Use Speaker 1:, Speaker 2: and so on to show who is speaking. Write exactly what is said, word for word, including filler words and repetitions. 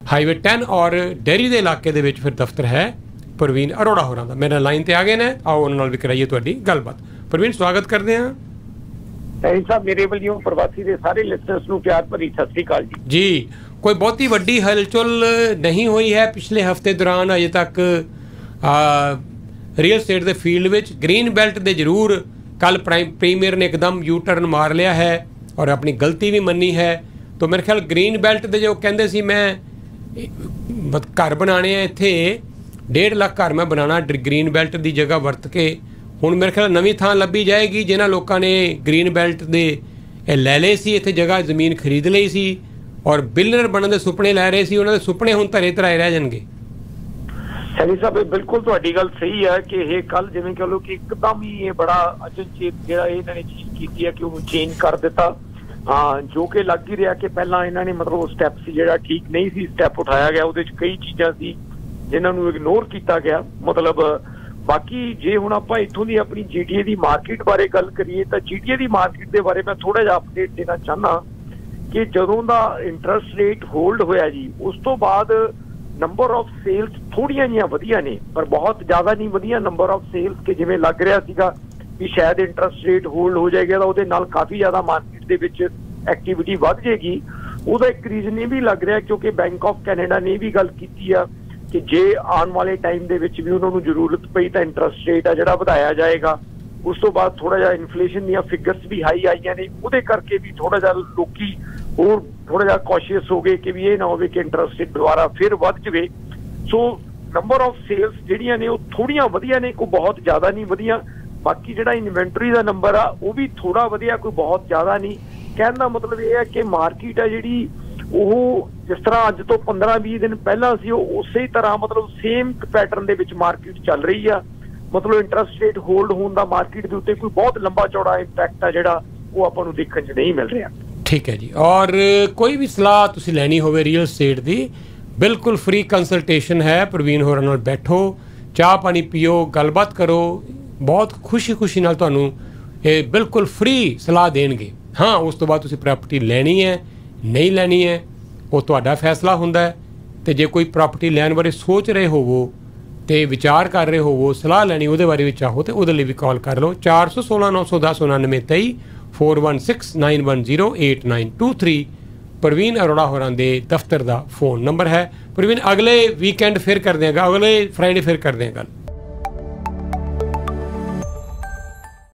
Speaker 1: Highway ten ਔਰ dairy ਦੇ ਇਲਾਕੇ ਦੇ ਵਿੱਚ ਫਿਰ ਦਫ਼ਤਰ ਹੈ ਪ੍ਰਵੀਨ ਅਰੋੜਾ ਹੋਰਾਂ ਦਾ। ਮੇਰੇ ਲਾਈਨ ਤੇ ਆ ਗਏ ਨੇ, ਆਓ ਉਹਨਾਂ ਨਾਲ ਵੀ ਕਰਾਈਏ ਤੁਹਾਡੀ ਗੱਲਬਾਤ। ਪ੍ਰਵੀਨ, ਸਵਾਗਤ ਕਰਦੇ ਹਾਂ।
Speaker 2: ਸੈਣੀ ਸਾਹਿਬ, ਮੇਰੇ ਵੱਲੋਂ ਪ੍ਰਵਾਸੀ ਦੇ ਸਾਰੇ ਲਿਸਨਰਸ ਨੂੰ ਪਿਆਰ ਭਰੀ ਸਤਿ ਸ੍ਰੀ ਅਕਾਲ ਜੀ।
Speaker 1: ਜੀ, ਕੋਈ ਬਹੁਤੀ ਵੱਡੀ ਹਲਚਲ ਨਹੀਂ ਹੋਈ ਹੈ ਪਿਛਲੇ ਹਫ਼ਤੇ ਦੌਰਾਨ ਅਜੇ ਤੱਕ ਰੀਅਲ ਸਟੇਟ ਦੇ ਫੀਲਡ ਵਿੱਚ। ਗ੍ਰੀਨ ਬੈਲਟ ਦੇ ਜ਼ਰੂਰ ਕੱਲ ਪ੍ਰਾਈਮ ਪ੍ਰੀਮੀਅਰ ਨੇ ਇੱਕਦਮ ਯੂ ਟਰਨ ਮਾਰ ਲਿਆ ਹੈ ਔਰ ਆਪਣੀ ਗਲਤੀ ਵੀ ਮੰਨੀ ਹੈ। ਤਾਂ ਮੇਰੇ ਖਿਆਲ ਗ੍ਰੀਨ ਬੈਲਟ ਦੇ ਜੋ ਕਹਿੰਦੇ ਸੀ ਮੈਂ ਘਰ ਬਣਾਉਣੇ ਆ ਇੱਥੇ ਡੇਢ ਲੱਖ ਘਰ ਮੈਂ ਬਣਾਉਣਾ ਗ੍ਰੀਨ ਬੈਲਟ ਦੀ ਜਗ੍ਹਾ ਵਰਤ ਕੇ, ਹੁਣ ਮੇਰੇ ਖਿਆਲ ਨਵੀਂ ਥਾਂ ਲੱਭੀ ਜਾਏਗੀ। ਜਿਨ੍ਹਾਂ ਲੋਕਾਂ ਨੇ ਗ੍ਰੀਨ ਬੈਲਟ ਦੇ ਇਹ ਲੈ ਲਏ ਸੀ, ਇੱਥੇ ਜਗ੍ਹਾ ਜ਼ਮੀਨ ਖਰੀਦ ਲਈ ਸੀ ਔਰ ਬਿਲਨਰ ਬਣਨ ਦੇ ਸੁਪਨੇ ਲੈ ਰਹੇ ਸੀ, ਉਹਨਾਂ ਦੇ ਸੁਪਨੇ ਹੁਣ ਧਰੇ ਧਰਾਏ ਰਹਿ ਜਾਣਗੇ।
Speaker 2: ਸੈਣੀ ਸਾਹਿਬ, ਬਿਲਕੁਲ ਤੁਹਾਡੀ ਗੱਲ ਸਹੀ ਹੈ ਕਿ ਇਹ ਕੱਲ ਜਿਵੇਂ ਕਹ ਲਓ ਕਿ ਇੱਕਦਮ ਹੀ ਇਹ ਬੜਾ ਅਚਨਚੇਤ ਜਿਹੜਾ ਇਹਨਾਂ ਨੇ ਚੀਜ਼ ਕੀਤੀ ਹੈ ਕਿ ਉਹਨੂੰ ਚੇਂਜ ਕਰ ਦਿੱਤਾ, ਹਾਂ, ਜੋ ਕਿ ਲੱਗ ਹੀ ਰਿਹਾ ਕਿ ਪਹਿਲਾਂ ਇਹਨਾਂ ਨੇ ਮਤਲਬ ਉਹ ਸਟੈਪ ਸੀ ਜਿਹੜਾ ਠੀਕ ਨਹੀਂ ਸੀ ਸਟੈਪ ਉਠਾਇਆ ਗਿਆ, ਉਹਦੇ 'ਚ ਕਈ ਚੀਜ਼ਾਂ ਸੀ ਜਿਨ੍ਹਾਂ ਨੂੰ ਇਗਨੋਰ ਕੀਤਾ ਗਿਆ। ਮਤਲਬ ਬਾਕੀ ਜੇ ਹੁਣ ਆਪਾਂ ਇੱਥੋਂ ਦੀ ਆਪਣੀ ਜੀ ਟੀ ਏ ਦੀ ਮਾਰਕੀਟ ਬਾਰੇ ਗੱਲ ਕਰੀਏ ਤਾਂ ਜੀ ਟੀ ਏ ਦੀ ਮਾਰਕੀਟ ਦੇ ਬਾਰੇ ਮੈਂ ਥੋੜ੍ਹਾ ਜਿਹਾ ਅਪਡੇਟ ਦੇਣਾ ਚਾਹੁੰਦਾ ਕਿ ਜਦੋਂ ਦਾ ਇੰਟਰਸਟ ਰੇਟ ਹੋਲਡ ਹੋਇਆ ਜੀ, ਉਸ ਤੋਂ ਬਾਅਦ ਨੰਬਰ ਆਫ ਸੇਲਸ ਥੋੜ੍ਹੀਆਂ ਜਿਹੀਆਂ ਵਧੀਆ ਨੇ ਪਰ ਬਹੁਤ ਜ਼ਿਆਦਾ ਨਹੀਂ ਵਧੀਆ ਨੰਬਰ ਆਫ ਸੇਲਸ, ਕਿ ਜਿਵੇਂ ਲੱਗ ਰਿਹਾ ਸੀਗਾ ਵੀ ਸ਼ਾਇਦ ਇੰਟਰਸਟ ਰੇਟ ਹੋਲਡ ਹੋ ਜਾਏਗਾ ਤਾਂ ਉਹਦੇ ਨਾਲ ਕਾਫੀ ਜ਼ਿਆਦਾ ਮਾਰਕੀਟ ਦੇ ਵਿੱਚ ਐਕਟੀਵਿਟੀ ਵੱਧ ਜਾਏਗੀ। ਉਹਦਾ ਇੱਕ ਰੀਜ਼ਨ ਇਹ ਵੀ ਲੱਗ ਰਿਹਾ ਕਿਉਂਕਿ ਬੈਂਕ ਆਫ ਕੈਨੇਡਾ ਨੇ ਇਹ ਵੀ ਗੱਲ ਕੀਤੀ ਆ ਕਿ ਜੇ ਆਉਣ ਵਾਲੇ ਟਾਈਮ ਦੇ ਵਿੱਚ ਵੀ ਉਹਨਾਂ ਨੂੰ ਜ਼ਰੂਰਤ ਪਈ ਤਾਂ ਇੰਟਰਸਟ ਰੇਟ ਆ ਜਿਹੜਾ ਵਧਾਇਆ ਜਾਏਗਾ। ਉਸ ਤੋਂ ਬਾਅਦ ਥੋੜ੍ਹਾ ਜਿਹਾ ਇਨਫਲੇਸ਼ਨ ਦੀਆਂ ਫਿਗਰਸ ਵੀ ਹਾਈ ਆਈਆਂ ਨੇ, ਉਹਦੇ ਕਰਕੇ ਵੀ ਥੋੜ੍ਹਾ ਜਿਹਾ ਲੋਕੀ ਹੋਰ ਥੋੜ੍ਹਾ ਜਿਹਾ ਕੌਸ਼ੀਅਸ ਹੋ ਗਏ ਕਿ ਵੀ ਇਹ ਨਾ ਹੋਵੇ ਕਿ ਇੰਟਰਸਟ ਰੇਟ ਦੁਬਾਰਾ ਫਿਰ ਵੱਧ ਜਾਵੇ। ਸੋ ਨੰਬਰ ਆਫ ਸੇਲਸ ਜਿਹੜੀਆਂ ਨੇ ਉਹ ਥੋੜ੍ਹੀਆਂ ਵਧੀਆ ਨੇ, ਕੋਈ ਬਹੁਤ ਜ਼ਿਆਦਾ ਨਹੀਂ ਵਧੀਆ। ਬਾਕੀ ਜਿਹੜਾ ਇਨਵੈਂਟਰੀ ਦਾ ਨੰਬਰ ਆ ਉਹ ਵੀ ਥੋੜ੍ਹਾ ਵਧੀਆ, ਕੋਈ ਬਹੁਤ ਜ਼ਿਆਦਾ ਨਹੀਂ। ਕਹਿਣ ਦਾ ਮਤਲਬ ਇਹ ਹੈ ਕਿ ਮਾਰਕੀਟ ਹੈ ਜਿਹੜੀ ਉਹ ਜਿਸ ਤਰ੍ਹਾਂ ਅੱਜ ਤੋਂ ਪੰਦਰਾਂ ਵੀਹ ਦਿਨ ਪਹਿਲਾਂ ਸੀ ਉਹ ਉਸੇ ਤਰ੍ਹਾਂ ਮਤਲਬ ਸੇਮ ਪੈਟਰਨ ਦੇ ਵਿੱਚ ਮਾਰਕੀਟ ਚੱਲ ਰਹੀ ਆ। ਮਤਲਬ ਇੰਟਰਸਟ ਰੇਟ ਹੋਲਡ ਹੋਣ ਦਾ ਮਾਰਕੀਟ ਦੇ ਉੱਤੇ ਕੋਈ ਬਹੁਤ ਲੰਬਾ ਚੌੜਾ ਇੰਪੈਕਟ ਆ ਜਿਹੜਾ ਉਹ ਆਪਾਂ ਨੂੰ ਦੇਖਣ 'ਚ ਨਹੀਂ ਮਿਲ ਰਿਹਾ।
Speaker 1: ਠੀਕ ਹੈ ਜੀ। ਔਰ ਕੋਈ ਵੀ ਸਲਾਹ ਤੁਸੀਂ ਲੈਣੀ ਹੋਵੇ ਰੀਅਲ ਸਟੇਟ ਦੀ, ਬਿਲਕੁਲ ਫ੍ਰੀ ਕੰਸਲਟੇਸ਼ਨ ਹੈ। ਪ੍ਰਵੀਨ ਹੋਰਾਂ ਨਾਲ ਬੈਠੋ, ਚਾਹ ਪਾਣੀ ਪੀਓ, ਗੱਲਬਾਤ ਕਰੋ, ਬਹੁਤ ਖੁਸ਼ੀ ਖੁਸ਼ੀ ਨਾਲ ਤੁਹਾਨੂੰ ਇਹ ਬਿਲਕੁਲ ਫ੍ਰੀ ਸਲਾਹ ਦੇਣਗੇ। ਹਾਂ, ਉਸ ਤੋਂ ਬਾਅਦ ਤੁਸੀਂ ਪ੍ਰਾਪਰਟੀ ਲੈਣੀ ਹੈ ਨਹੀਂ ਲੈਣੀ ਹੈ ਉਹ ਤੁਹਾਡਾ ਫੈਸਲਾ ਹੁੰਦਾ ਹੈ। ਅਤੇ ਜੇ ਕੋਈ ਪ੍ਰਾਪਰਟੀ ਲੈਣ ਬਾਰੇ ਸੋਚ ਰਹੇ ਹੋਵੋ ਅਤੇ ਵਿਚਾਰ ਕਰ ਰਹੇ ਹੋਵੋ, ਸਲਾਹ ਲੈਣੀ ਉਹਦੇ ਬਾਰੇ ਵੀ ਚਾਹੋ ਤਾਂ ਉਹਦੇ ਲਈ ਵੀ ਕਾਲ ਕਰ ਲਓ। ਚਾਰ ਸੌ ਸੋਲਾਂ ਨੌ ਸੌ ਦਸ ਉਨਾਨਵੇਂ ਤੇਈ four one six nine one zero eight nine two three Praveen Arora ਹੋਰਾਂ ਦੇ ਦਫ਼ਤਰ ਦਾ ਫੋਨ ਨੰਬਰ ਹੈ। ਪ੍ਰਵੀਨ, ਅਗਲੇ ਵੀਕਐਂਡ ਫਿਰ ਕਰਦੇ ਹਾਂ, ਅਗਲੇ ਫਰਾਈਡੇ ਫਿਰ ਕਰਦੇ ਹਾਂ ਗੱਲ।